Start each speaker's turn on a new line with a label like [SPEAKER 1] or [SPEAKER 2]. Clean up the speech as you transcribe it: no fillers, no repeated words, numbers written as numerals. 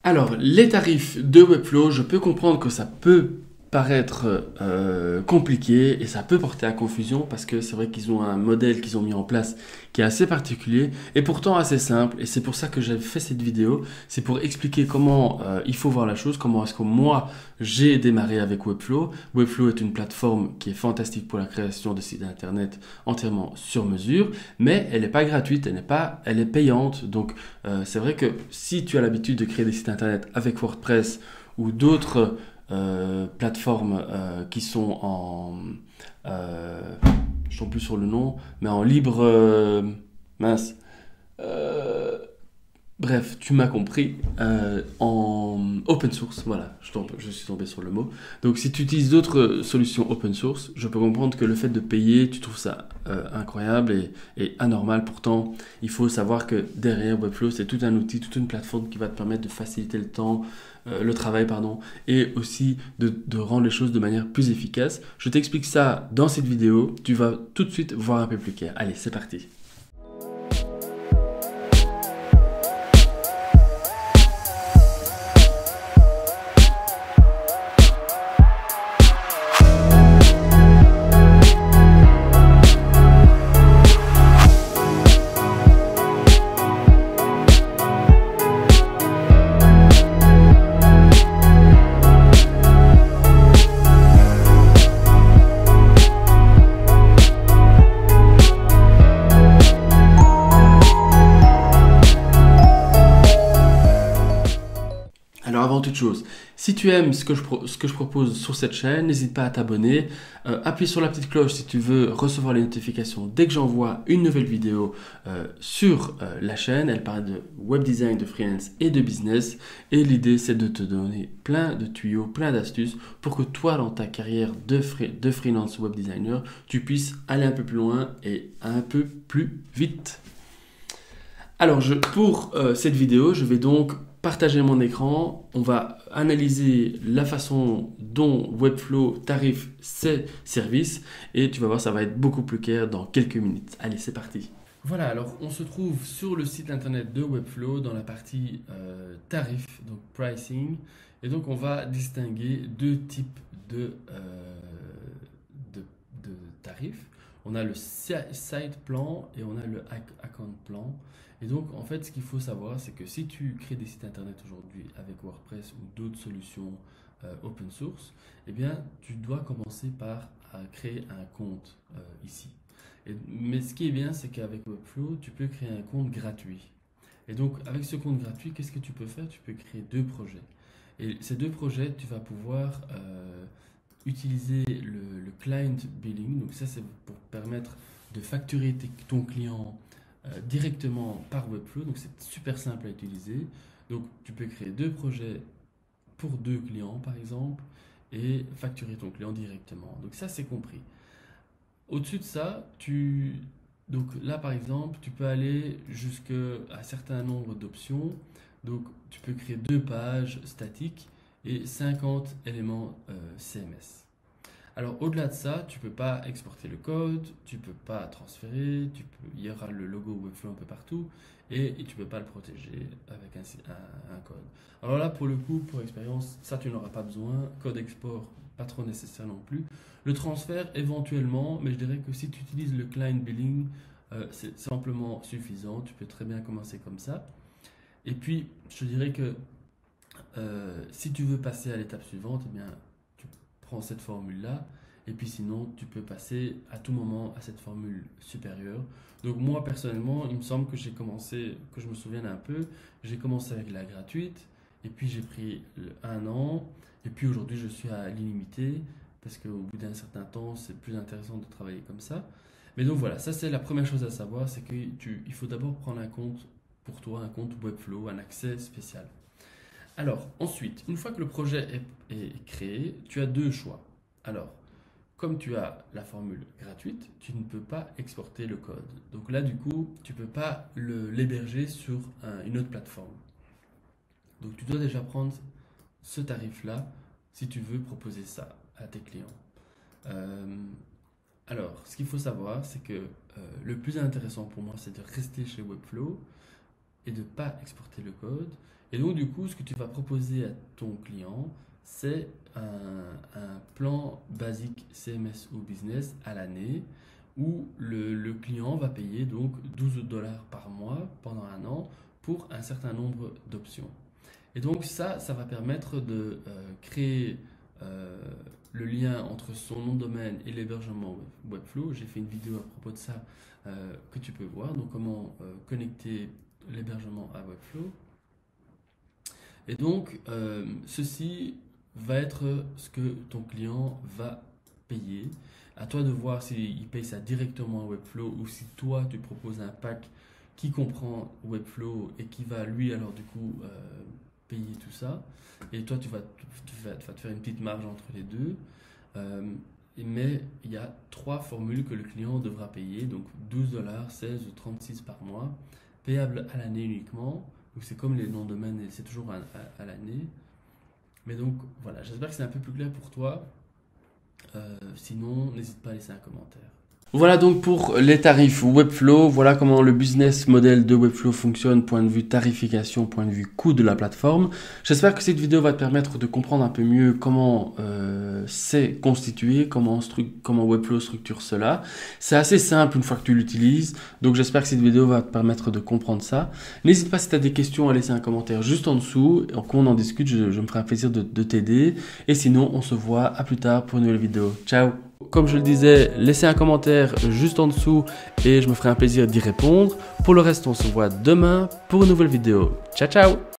[SPEAKER 1] Alors, les tarifs de Webflow, je peux comprendre que ça peut paraître compliqué et ça peut porter à confusion parce que c'est vrai qu'ils ont un modèle qu'ils ont mis en place qui est assez particulier et pourtant assez simple. Et c'est pour ça que j'ai fait cette vidéo. C'est pour expliquer comment il faut voir la chose, comment est-ce que moi j'ai démarré avec Webflow. Webflow est une plateforme qui est fantastique pour la création de sites internet entièrement sur mesure, mais elle n'est pas gratuite, elle est payante. Donc c'est vrai que si tu as l'habitude de créer des sites internet avec WordPress ou d'autres plateformes qui sont en... euh, je ne tombe plus sur le nom, mais en libre... mince. Euh, Bref, tu m'as compris, en open source, voilà, je suis tombé sur le mot. Donc si tu utilises d'autres solutions open source, je peux comprendre que le fait de payer, tu trouves ça incroyable et anormal. Pourtant, il faut savoir que derrière Webflow, c'est tout un outil, toute une plateforme qui va te permettre de faciliter le temps, le travail, pardon, et aussi de rendre les choses de manière plus efficace. Je t'explique ça dans cette vidéo, tu vas tout de suite voir un peu plus clair. Allez, c'est parti. Alors avant toute chose, si tu aimes ce que je propose sur cette chaîne, n'hésite pas à t'abonner. Appuie sur la petite cloche si tu veux recevoir les notifications dès que j'envoie une nouvelle vidéo sur la chaîne. Elle parle de web design, de freelance et de business. Et l'idée, c'est de te donner plein de tuyaux, plein d'astuces pour que toi, dans ta carrière de freelance web designer, tu puisses aller un peu plus loin et un peu plus vite. Alors, pour cette vidéo, je vais donc partager mon écran. On va analyser la façon dont Webflow tarife ses services et tu vas voir, ça va être beaucoup plus clair dans quelques minutes. Allez, c'est parti. Voilà, alors on se trouve sur le site internet de Webflow dans la partie tarif, donc pricing. Et donc, on va distinguer deux types de, de tarifs. On a le site plan et on a le account plan. Et donc, en fait, ce qu'il faut savoir, c'est que si tu crées des sites internet aujourd'hui avec WordPress ou d'autres solutions open source, eh bien, tu dois commencer par créer un compte ici. Mais ce qui est bien, c'est qu'avec Webflow, tu peux créer un compte gratuit. Et donc, avec ce compte gratuit, qu'est-ce que tu peux faire? Tu peux créer deux projets. Et ces deux projets, tu vas pouvoir utiliser le client billing. Donc ça, c'est pour permettre de facturer ton client directement par Webflow. Donc c'est super simple à utiliser. Donc tu peux créer deux projets pour deux clients, par exemple, et facturer ton client directement. Donc ça, c'est compris. Au-dessus de ça, donc là, par exemple, tu peux aller jusqu'à un certain nombre d'options. Donc, tu peux créer deux pages statiques et 50 éléments CMS. Alors, au-delà de ça, tu ne peux pas exporter le code, tu ne peux pas transférer, il y aura le logo Webflow un peu partout et tu ne peux pas le protéger avec un code. Alors là, pour le coup, pour expérience, ça, tu n'auras pas besoin. Code export, pas trop nécessaire non plus. Le transfert, éventuellement, mais je dirais que si tu utilises le client billing, c'est simplement suffisant. Tu peux très bien commencer comme ça. Et puis, je te dirais que si tu veux passer à l'étape suivante, eh bien, tu prends cette formule-là. Et puis sinon, tu peux passer à tout moment à cette formule supérieure. Donc moi, personnellement, il me semble que j'ai commencé, que je me souvienne un peu, j'ai commencé avec la gratuite. Et puis j'ai pris un an. Et puis aujourd'hui, je suis à l'illimité. Parce qu'au bout d'un certain temps, c'est plus intéressant de travailler comme ça. Mais donc voilà, ça c'est la première chose à savoir, c'est qu'il faut d'abord prendre un compte pour toi, un compte Webflow, un accès spécial. Alors, ensuite, une fois que le projet est créé, tu as deux choix. Alors, comme tu as la formule gratuite, tu ne peux pas exporter le code. Donc là, du coup, tu ne peux pas l'héberger sur une autre plateforme. Donc tu dois déjà prendre ce tarif-là si tu veux proposer ça à tes clients. Euh, ce qu'il faut savoir, c'est que le plus intéressant pour moi, c'est de rester chez Webflow et de ne pas exporter le code. Et donc, du coup, ce que tu vas proposer à ton client, c'est un plan basique CMS ou business à l'année où le client va payer donc 12 $ par mois pendant un an pour un certain nombre d'options. Et donc ça va permettre de créer le lien entre son nom de domaine et l'hébergement Webflow. J'ai fait une vidéo à propos de ça que tu peux voir, donc comment connecter l'hébergement à Webflow. Et donc, ceci va être ce que ton client va payer. À toi de voir s'il paye ça directement à Webflow ou si toi tu proposes un pack qui comprend Webflow et qui va lui alors du coup payer tout ça. Et toi tu vas te faire une petite marge entre les deux. Mais il y a 3 formules que le client devra payer, donc 12 $, 16 ou 36 par mois, payable à l'année uniquement. Donc c'est comme les noms de domaine, c'est toujours à l'année. Mais donc voilà, j'espère que c'est un peu plus clair pour toi. Sinon, n'hésite pas à laisser un commentaire. Voilà donc pour les tarifs Webflow, voilà comment le business model de Webflow fonctionne, point de vue tarification, point de vue coût de la plateforme. J'espère que cette vidéo va te permettre de comprendre un peu mieux comment c'est constitué, comment Webflow structure cela. C'est assez simple une fois que tu l'utilises, donc j'espère que cette vidéo va te permettre de comprendre ça. N'hésite pas si tu as des questions à laisser un commentaire juste en dessous, et qu'on en discute, je me ferai un plaisir de t'aider. Et sinon, on se voit à plus tard pour une nouvelle vidéo. Ciao! Comme je le disais, laissez un commentaire juste en dessous et je me ferai un plaisir d'y répondre. Pour le reste, on se voit demain pour une nouvelle vidéo. Ciao, ciao!